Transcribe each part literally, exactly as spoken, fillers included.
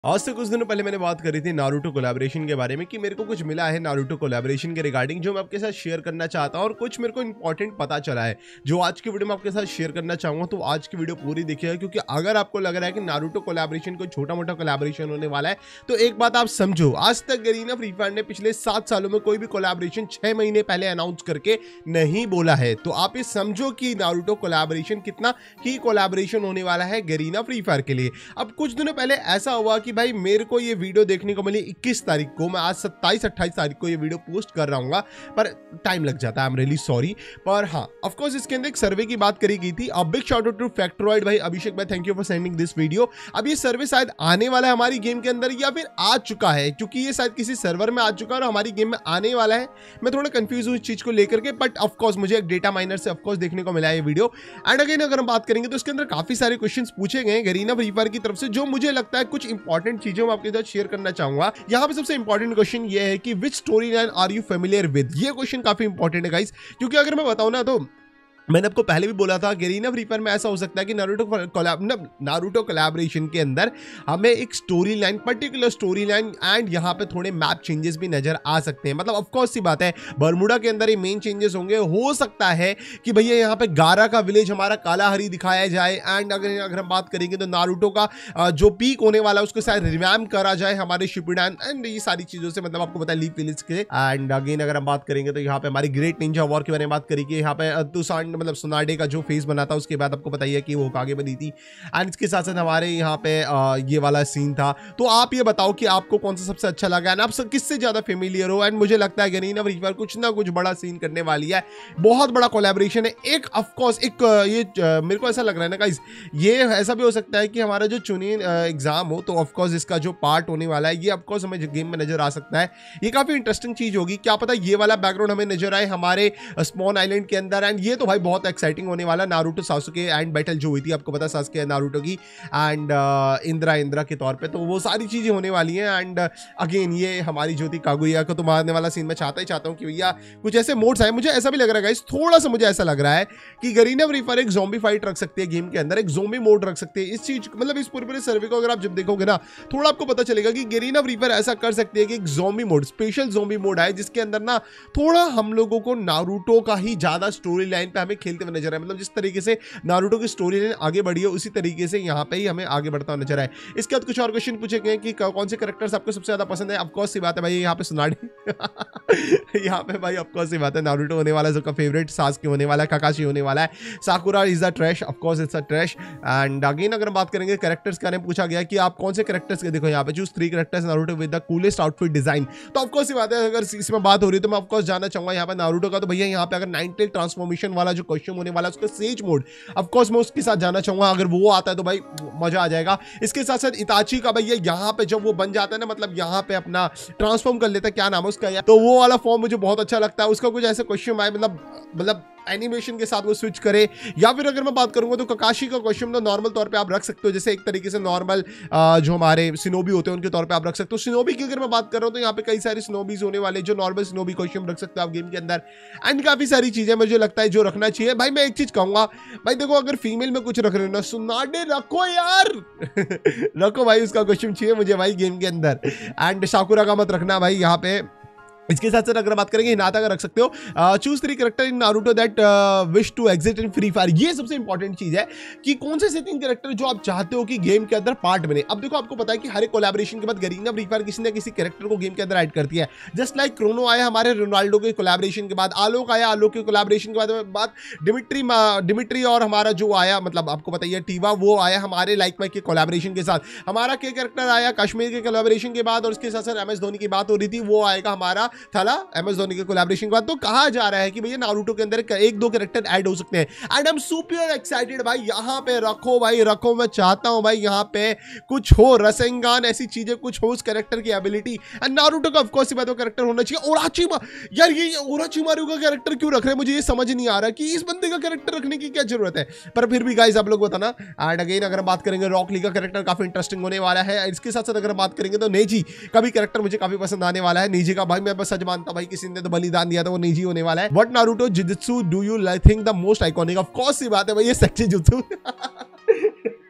आज से कुछ दिनों पहले मैंने बात करी थी नारुतो कोलैबोरेशन के बारे में कि मेरे को कुछ मिला है नारुतो कोलैबोरेशन के रिगार्डिंग जो मैं आपके साथ शेयर करना चाहता हूं और कुछ मेरे को इंपॉर्टेंट पता चला है जो आज की वीडियो में आपके साथ शेयर करना चाहूंगा। तो आज की वीडियो पूरी देखिएगा क्योंकि अगर आपको लग रहा है कि नारुतो कोलैबोरेशन कोई छोटा मोटा कोलैबोरेशन होने वाला है तो एक बात आप समझो, आज तक गरीना फ्री फायर ने पिछले सात सालों में कोई भी कोलैबोरेशन छह महीने पहले अनाउंस करके नहीं बोला है। तो आप ये समझो कि नारुतो कोलैबोरेशन कितना की कोलैबोरेशन होने वाला है गरीना फ्री फायर के लिए। अब कुछ दिनों पहले ऐसा हुआ कि भाई मेरे को ये वीडियो देखने को मिली इक्कीस तारीख को, मैं आज सत्ताईस अट्ठाईस तारीख को ये वीडियो पोस्ट कर रहा हूँ पर टाइम लग जाता है, आई एम रियली सॉरी। पर हाँ, ऑफ कोर्स इसके अंदर एक सर्वे की बात करी गई थी। A big shout out to Factroid भाई, अभिषेक भाई, thank you for sending this video. अब ये सर्वे शायद आने वाला है हमारी गेम के अंदर या फिर आ चुका है, क्योंकि ये शायद किसी सर्वर में आ चुका है और हमारी गेम में आने वाला है। मैं थोड़ा कंफ्यूज हूँ इस चीज को लेकर के, बट ऑफ कोर्स मुझे एक डेटा माइनर से ऑफ कोर्स देखने को मिला है ये वीडियो। एंड अगेन अगर हम बात करेंगे तो इसके अंदर काफी सारे क्वेश्चंस पूछे गए गरीना फ्री फायर की तरफ से, जो मुझे लगता है कुछ इंपॉर्टेंट चीजें मैं आपके साथ शेयर करना चाहूंगा। यहाँ पे सबसे इंपॉर्टेंट क्वेश्चन ये है कि which story line are you familiar with. ये क्वेश्चन काफी इंपॉर्टेंट है गाइस, क्योंकि अगर मैं बताऊं ना तो मैंने आपको पहले भी बोला था गरीना फ्री फायर में ऐसा हो सकता है कि नारुतो कोलैब नारुतो कोलैबोरेशन के अंदर हमें एक story line, particular story line and यहाँ पे थोड़े मैप चेंजेस भी नजर आ सकते हैं। मतलब ऑफ कोर्स सी बात है, बरमुडा के अंदर ये मेन चेंजेस होंगे। हो सकता है कि भैया यहाँ पे गारा का विलेज हमारा कालाहरी दिखाया जाए। एंड अगर अगर हम बात करेंगे तो नारुतो का जो पीक होने वाला है उसको शायद रिवैम्प करा जाए हमारे शिपुडान एंड ये सारी चीजों से, मतलब आपको पता है लीफ विलेज के। एंड अगेन अगर हम बात करेंगे तो यहाँ पे हमारी ग्रेट निंजा वॉर के बारे में बात करेंगे। यहाँ पे तुसान मतलब सुनाडे का जो फेस बना था उसके बाद आपको बताइए कि वो कागे बनी थी। एंड इसके साथ साथ हमारे यहाँ पे आ, ये वाला सीन था। तो आप ये बताओ कि आपको कौन सा सबसे अच्छा लगा एंड आप सब किससे ज्यादा फेमिलियर हो। एंड मुझे लगता है गरीना फ्री फायर कुछ ना कुछ बड़ा सीन करने वाली है, बहुत बड़ा कोलैबोरेशन है। एक ऑफ कोर्स एक ये मेरे को ऐसा लग रहा है ना गाइस, ये ऐसा भी हो सकता है कि हमारा जो चुनिन एग्जाम हो तो ऑफ कोर्स इसका जो पार्ट होने वाला है ये ऑफ कोर्स हमें गेम में नजर आ सकता है। ये काफी इंटरेस्टिंग चीज होगी। क्या पता ये वाला बैकग्राउंड हमें नजर आए हमारे स्पॉन आइलैंड के अंदर। एंड ये तो भाई बहुत एक्साइटिंग होने वाला। नारुतो सासुके एंड बैटल जो हुई थी, आपको पता सासुके नारुतो की एंड इंद्रा इंद्रा के तौर पे, तो वो सारी चीजें होने वाली हैं। एंड अगेन ये हमारी जो थी कागुया को तो मारने वाला सीन मैं चाहता ही चाहता हूँ कि भैया कुछ ऐसे मोड्स आए। मुझे ऐसा भी लग रहा है गाइस, थोड़ा सा मुझे ऐसा लग रहा है कि गरीना फ्री फायर एक ज़ॉम्बी फाइट रख सकती है गेम के अंदर, एक ज़ॉम्बी मोड रख सकती है। इस चीज मतलब इस पूरे पूरे सर्वे को अगर आप जब देखोगे ना थोड़ा आपको पता चलेगा कि गरीना फ्री फायर ऐसा कर सकती है कि एक zombie mode, special zombie mode आए जिसके अंदर ना थोड़ा हम लोगों को नारुतो का ही ज्यादा स्टोरी लाइन पे हमें खेलते हुए नजर आए। मतलब जिस तरीके से नारुतो की स्टोरी लाइन आगे बढ़ी है उसी तरीके से यहाँ पे ही हमें आगे बढ़ता हुआ नजर आए। इसके बाद कुछ और क्वेश्चन पूछे गए कि कौन से कैरेक्टर्स आपको सबसे ज्यादा पसंद है। ऑफ कोर्स सी बात है भाई, यहाँ पे सुनाडी यहाँ पे भाई ऑफ कोर्स सी बात है, नारुतो होने वाला है सबका फेवरेट, सासुके होने वाला है, काकाशी होने वाला है, Sakura is the trash, of course it's a trash. And again अगर हम बात करेंगे कैरेक्टर्स के बारे में पूछा गया कि आप कौन से कैरेक्टर्स के, देखो यहाँ पे choose three characters Naruto with the coolest outfit design. तो ऑफ कोर्स सी बात है, अगर इसमें बात हो रही है तो मैं ऑफ कोर्स जानना चाहूंगा यहाँ पे नारुतो का, तो भैया यहाँ पे अगर नाइन टेल ट्रांसफॉर्मेशन वाला जो कॉस्ट्यूम होने वाला है उसका सेज मोड, ऑफ कोर्स मैं उसके साथ जाना चाहूंगा। अगर वो आता है तो भाई मजा आ जाएगा। इसके साथ साथ इताची का भैया यहाँ पे जब वो बन जाता है ना, मतलब यहाँ पे अपना ट्रांसफॉर्म कर लेता है, क्या नाम है उसका यार, तो वो वाला फॉर्म मुझे बहुत अच्छा लगता है। उसका कुछ ऐसे क्वेश्चन आए, मतलब मतलब एनिमेशन के साथ वो स्विच करे। या फिर अगर मैं बात करूंगा तो ककाशी का क्वेश्चन तो नॉर्मल तौर पे आप रख सकते हो, जैसे एक तरीके से नॉर्मल जो हमारे सिनोबी होते हैं उनके तौर पे आप रख सकते हो। सिनोबी की अगर मैं बात कर रहा हूं तो यहाँ पे कई सारे सिनोबीज होने वाले, जो नॉर्मल सिनोबी क्वेश्चन रख सकते हो आप गेम के अंदर। एंड काफी सारी चीजें मुझे लगता है जो रखना चाहिए। भाई मैं एक चीज कहूंगा भाई, देखो अगर फीमेल में कुछ रख रहे हो ना, सुनाडे रखो यार रखो भाई, उसका क्वेश्चन चाहिए मुझे भाई गेम के अंदर। एंड साकुरा का मत रखना भाई यहाँ पे। इसके साथ साथ अगर बात करेंगे हिनाता का रख सकते हो। Choose three character in Naruto that wish to exit in free fire. ये सबसे इंपॉर्टेंट चीज है कि कौन से से तीन कैरेक्टर जो आप चाहते हो कि गेम के अंदर पार्ट बने। अब देखो आपको पता है कि हर एक कोलैबोरेशन के बाद गरीना फ्री फायर किसी ना किसी कैरेक्टर को गेम के अंदर ऐड करती है। जस्ट लाइक क्रोनो आया हमारे रोनाल्डो के कोलैबोरेशन के बाद, आलोक आया आलोक के कोलैबोरेशन के बाद, बाद डिमिट्री डिमिट्री और हमारा जो आया, मतलब आपको पता है टीवा, वो आया हमारे लाइक माइक के कोलैबोरेशन के साथ। हमारा के कैरेक्टर आया कश्मीर के कोलैबोरेशन के बाद, और उसके साथ साथ एम एस धोनी की बात हो रही थी, वो आएगा हमारा थला एम एस धोनी के कोलैबोरेशन के बाद। तो कहा जा रहा है कि भैया नारुतो के अंदर एक दो कैरेक्टर ऐड हो सकते हैं। And I am super excited भाई, यहाँ पे रखो भाई रखो, मैं चाहता हूं भाई यहाँ पे कुछ हो, रसेंगान ऐसी चीजें कुछ हो उस कैरेक्टर की एबिलिटी। एंड नारुतो का ऑफ कोर्स बात वो कैरेक्टर होना चाहिए। ओराचिमा यार, ये ओराचिमारू का कैरेक्टर क्यों रख रहे हैं, मुझे ये समझ नहीं आ रहा कि इस बंदे का कैरेक्टर रखने की क्या जरूरत है, पर फिर भी गाइस आप लोग बताना। एंड अगेन अगर हम बात करेंगे रॉक ली का कैरेक्टर काफी इंटरेस्टिंग होने वाला है। इसके साथ साथ अगर बात करेंगे तो नेजी का भी कैरेक्टर मुझे काफी पसंद आने वाला है। नेजी का भाई मैं बस सच मानता भाई, किसी ने तो बलिदान दिया था, वो नेजी होने वाला है। What Naruto jujutsu do you think the most iconic? Of course सी बात है भाई, ये सेक्सी जुत्सु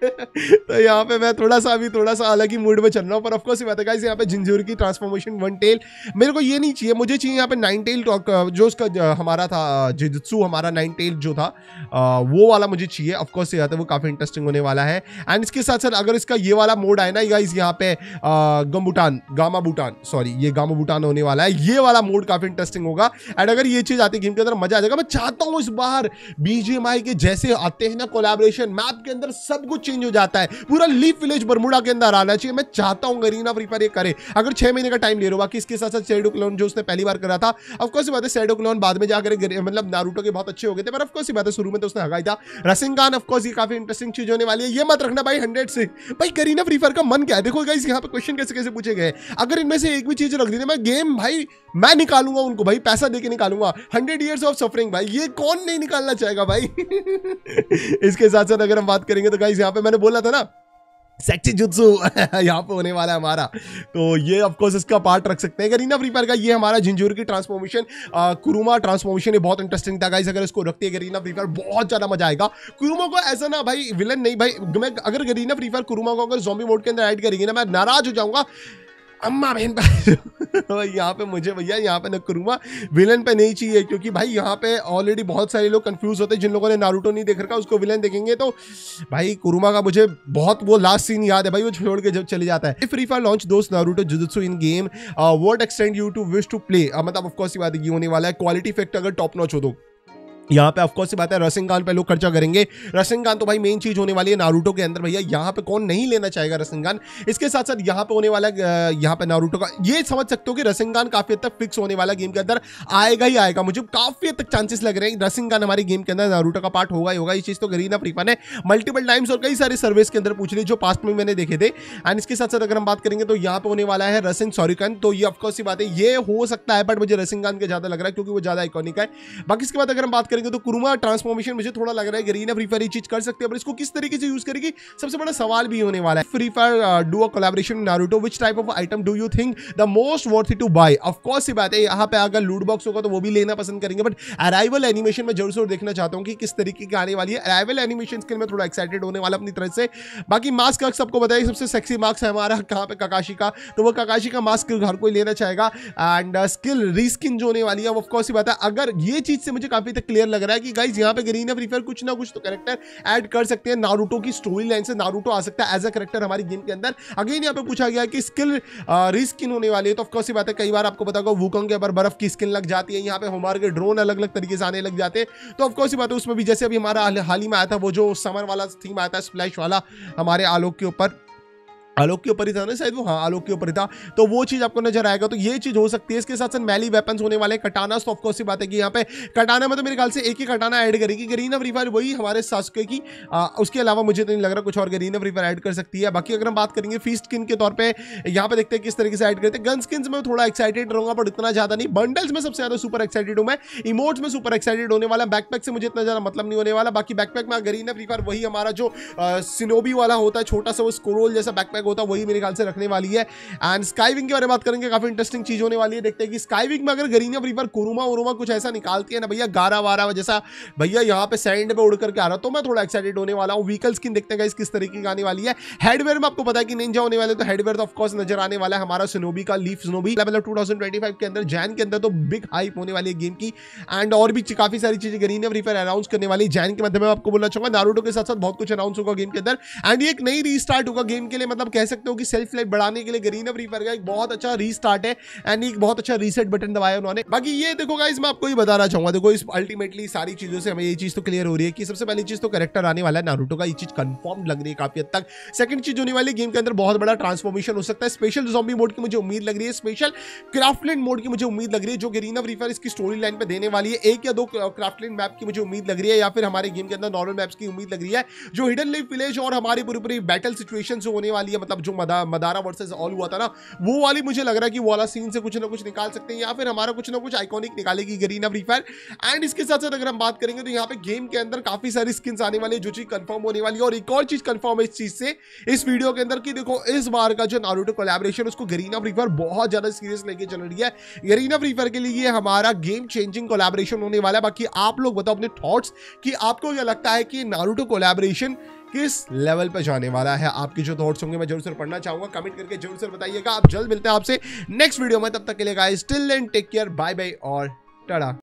तो यहाँ पे मैं थोड़ा सा अभी थोड़ा सा अलग ही मूड में चल रहा हूँ, पर ऑफ कोर्स ये बात है गाइस, यहाँ पे जिंजूर की ट्रांसफॉर्मेशन वन टेल मेरे को ये नहीं चाहिए, मुझे चाहिए यहाँ पे नाइन टेल जो उसका हमारा था जिजुत्सु, हमारा नाइन टेल जो था वो वाला मुझे चाहिए। ऑफ कोर्स ये आता है वो काफी इंटरेस्टिंग होने वाला है। एंड इसके साथ साथ अगर इसका ये वाला मोड आए ना गाइस, यहाँ पे गम्बुटान गामा बूटान सॉरी ये गामा बूटान होने वाला है, ये वाला मोड काफी इंटरेस्टिंग होगा। एंड अगर ये चीज आती है गेम के अंदर मजा आ जाएगा। मैं चाहता हूँ इस बार बीजीएमआई के जैसे आते हैं ना कोलैबोरेशन, मैप के अंदर सब कुछ चेंज हो जाता है, पूरा लीफ विलेज बरमुडा के अंदर आना चाहिए। मैं चाहता हूँ गरीना फ्री फायर ये करे, अगर छह महीने का टाइम ले रहा हूँ। बाकी इसके साथ साथ शैडो क्लोन जो उसने पहली बार करा था, ऑफ कोर्स बात है शैडो क्लोन बाद में जाकर मतलब नारुतो के बहुत अच्छे हो गए थे, पर ऑफ कोर्स बात है शुरू में तो उसने हगाई था। रसिंगान ऑफ कोर्स ये काफी इंटरेस्टिंग चीज होने वाली है। ये मत रखना भाई हंड्रेड से, भाई गरीना फ्री फायर का मन क्या है। देखो गाइस यहाँ पे क्वेश्चन कैसे कैसे पूछे गए, अगर इनमें से एक भी चीज रख दी थी मैं गेम भाई मैं निकालूंगा उनको, भाई पैसा देके निकालूंगा। हंड्रेड ईयर्स ऑफ सफरिंग भाई ये कौन नहीं निकालना चाहेगा भाई। इसके साथ साथ अगर हम बात करेंगे तो गाइस यहाँ पे मैंने बोला था ना सेक्सी जुत्सु यहाँ पे होने वाला है हमारा, तो ये ऑफ कोर्स इसका पार्ट रख सकते हैं गरीना फ्री फायर का। ये हमारा जिंजूर की ट्रांसफॉर्मेशन कुरुमा ट्रांसफॉर्मेशन ये बहुत इंटरेस्टिंग था गाइस, अगर इसको रखती है गरीना फ्री फायर बहुत ज्यादा मजा आएगा। कुरुमा को ऐसा ना भाई विलन नहीं भाई, मैं अगर गरीना फ्री फायर कुरुमा को अगर ज़ॉम्बी मोड के अंदर ऐड करेंगे ना मैं नाराज हो जाऊंगा। अम्मा बहन यहाँ पे मुझे भैया यहाँ पे नकुरुमा विलन पे नहीं चाहिए, क्योंकि भाई यहाँ पे ऑलरेडी बहुत सारे लोग कंफ्यूज होते हैं, जिन लोगों ने नारुतो नहीं देख रखा उसको विलन देखेंगे तो भाई कुरुमा का मुझे बहुत वो लास्ट सीन याद है भाई, वो छोड़ के जब चले जाता है। फ्री फायर लॉन्च दोस्त Naruto jujutsu in game what extend you to wish to play, मतलब ऑफ कोर्स ये बात ये होने वाला है क्वालिटी फैक्टर अगर टॉप नॉच हो तो यहाँ पे ऑफ कोर्स बात है रसिंगान पे लोग खर्चा करेंगे। रसिंगान तो भाई मेन चीज होने वाली है नारुतो के अंदर, भैया यहाँ पे कौन नहीं लेना चाहेगा रसिंगान। इसके साथ साथ यहाँ पे होने वाला यहाँ पे नारुतो का ये समझ सकते हो कि रसिंगान काफी हद तक फिक्स होने वाला गेम के अंदर आएगा ही आएगा, मुझे काफी हद तक चांसेस लग रहे हैं रसिंगान हमारे गेम के अंदर नारुतो का पार्ट होगा ही होगा। ये चीज तो गरीना फ्री फायर ने मल्टीपल टाइम्स और कई सारे सर्वेस के अंदर पूछ ली जो पास्ट में मैंने देखे थे। एंड इसके साथ साथ अगर हम बात करेंगे तो यहाँ पे होने वाला है रसिंग सॉरिकन, तो ये ऑफकोर्स ही बात है ये हो सकता है, बट मुझे रसिंगान के ज्यादा लग रहा है क्योंकि वो ज्यादा आइकॉनिक है। बाकी इसके बाद अगर हम बात करेंगे तो कुरुमा ट्रांसफॉर्मेशन मुझे थोड़ा लग रहा है गरीना फ्री फायर ये चीज कर सकते हैं, पर इसको किस तरीके से यूज करेगी सबसे बड़ा सवाल भी होने वाला है। Free fire do a collaboration with Naruto, which type of item do you think the most worth to buy. Of course ये बात है यहाँ पे अगर लूट बॉक्स होगा तो वो भी लेना पसंद करेंगे, बट अराइवल एनिमेशन में जरूर से देखना चाहता हूँ कि किस तरीके की आने वाली है। अराइवल एनिमेशन के लिए मैं थोड़ा एक्साइटेड होने वाला अपनी तरफ से। बाकी मास्क सबको बताइए सबसे सेक्सी मास्क है हमारा कहाँ पे काकाशी का, तो वो काकाशी का मास्क हर कोई लेना चाहेगा। एंड स्किल रीस्किन जो होने वाली है ऑफ कोर्स ये बात है, अगर ये चीज से मुझे काफी तक क्लियर लग रहा है कि गाइस यहाँ पे गरीना फ्री फायर कुछ ना कुछ तो कैरेक्टर ऐड कर सकते हैं। नारुतो की स्टोरी लाइन से नारुतो आ सकता है एज अ कैरेक्टर हमारी गेम के अंदर। अगेन यहाँ पे पूछा गया कि स्किल रीस्किन होने वाली है, तो ऑफ कोर्स ये बात है कई बार आपको पता होगा वुकोंग के ऊपर बर्फ की स्किन लग जाती है, यहाँ पे हमारे के ड्रोन अलग अलग तरीके से आने लग जाते हैं, तो ऑफ कोर्स ये बात है उसमें भी जैसे अभी हमारा हाल ही में आया था वो जो समर वाला थीम आया था स्प्लैश वाला हमारे आलोक के ऊपर, आलोक के ऊपर ही था ना शायद वो, हाँ आलोक के ऊपर ही था, तो वो चीज आपको नजर आएगा, तो ये चीज हो सकती है। इसके साथ साथ मैली वेपन्स होने वाले कटाना, तो ऑफ कोर्स ये बात है कि यहाँ पे कटाना में तो मेरे ख्याल से एक ही कटाना ऐड करेगी गरीना फ्री फायर, वही हमारे सासुके की, आ, उसके अलावा मुझे तो नहीं लग रहा कुछ और गरीना फ्री फायर ऐड कर सकती है। बाकी अगर हम बात करेंगे फीस्ट स्किन के तौर पर यहाँ पे देखते हैं किस तरीके से ऐड करते हैं। गन स्किन्स में थोड़ा एक्साइटेड रहूंगा बट इतना ज्यादा नहीं। बंडल्स में सबसे ज्यादा सुपर एक्साइटेड हूं मैं, इमोट्स में सुपर एक्साइटेड होने वाला, बैकपैक से मुझे इतना ज्यादा मतलब नहीं होने वाला। बाकी बैकपैक में गरीना फ्री फायर वही हमारा जो सिनोबी वाला होता है छोटा सा वो स्क्रोल जैसा बैकपैक होता है वही मेरे ख्याल से रखने वाली है। एंड स्काईविंग के बारे में बात करेंगे, काफी इंटरेस्टिंग चीज होने वाली है। देखते हैं कि स्काईविंग में अगर गरीना फ्री फायर कुरुमा उरुमा कुछ ऐसा निकालती है ना भैया गारा वारा जैसा, भैया यहाँ पे सैंड पे उड़ करके आ रहा, तो मैं थोड़ा एक्साइटेड होने वाला हूँ। व्हीकल स्किन देखते हैं किस तरीके की आने वाली है। हेडवेयर में आपको पता है कि निंजा होने वाले, तो हेडवेयर तो ऑफ कोर्स नजर आने वाला है हमारा सिनोबी का लीफ सिनोबी, मतलब टू थाउजेंड ट्वेंटी फाइव के अंदर जैन के अंदर तो बिग हाइप होने वाली है गेम की। एंड और भी काफी सारी चीजें गरीना फ्री फायर अनाउंस करने वाली जैन के माध्यम में आपको बोलना चाहूंगा। नारुतो के साथ साथ बहुत कुछ अनाउंस होगा गेम के अंदर। एंड एक नई रीस्टार्ट होगा गेम के लिए, मतलब कह सकते हो कि सेल्फ लाइफ बढ़ाने के लिए गरीना फ्री फायर का एक बहुत अच्छा रीस्टार्ट है एंड एक बहुत अच्छा रीसेट बटन दबाया उन्होंने। बाकी ये देखो गाइस मैं आपको ये बताना चाहूंगा, देखो इस अल्टीमेटली सारी चीजों से हमें ये चीज तो क्लियर हो रही है कि सबसे पहली चीज तो कैरेक्टर आने वाला है नारुतो का, ये चीज कंफर्म लग रही है काफी हद तक। सेकंड चीज होने वाली गेम के अंदर बहुत बड़ा ट्रांसफॉर्मेशन हो सकता है। स्पेशल ज़ॉम्बी मोड की मुझे उम्मीद लग रही है, स्पेशल क्राफ्टलैंड मोड की मुझे उम्मीद लग रही है जो गरीना फ्री फायर इसकी स्टोरी लाइन पे देने वाली है। एक या दो क्राफ्टलैंड मैप की मुझे उम्मीद लग रही है, या फिर हमारे गेम के अंदर नॉर्मल मैप्स की उम्मीद लग रही है। जो हिडन लीफ विलेज और हमारी पूरी पूरी बैटल सिचुएशन जो होने वाली है, मतलब जो मदा, मदारा वर्सेस ऑल हुआ था ना, वो वाली मुझे लग रहा है कि वो वाला सीन से कुछ ना कुछ निकाल सकते हैं, या फिर हमारा कुछ ना कुछ आइकॉनिक निकालेगी गरीना फ्री फायर। एंड इसके साथ साथ अगर हम बात करेंगे तो यहाँ पे गेम के अंदर काफी सारी स्किन्स आने वाली है जो चीज कंफर्म होने वाली है। और एक और चीज कंफर्म है इस चीज से इस वीडियो के अंदर कि देखो इस बार का जो नारुतो कोलैबोरेशन उसको गरीना फ्री फायर बहुत ज्यादा सीरियस लेके चल रही है। गरीना फ्री फायर के लिए ये हमारा गेम चेंजिंग कोलैबोरेशन होने वाला है। बाकी आप लोग बताओ अपने थॉट्स कि आपको क्या लगता है कि नारुतो कोलैबोरेशन किस लेवल पे जाने वाला है। आपकी जो थॉट्स होंगे मैं जरूर से पढ़ना चाहूंगा, कमेंट करके जरूर से बताइएगा। आप जल्द मिलते हैं आपसे नेक्स्ट वीडियो में, तब तक के लिए guys till then take care, bye bye और टाटा।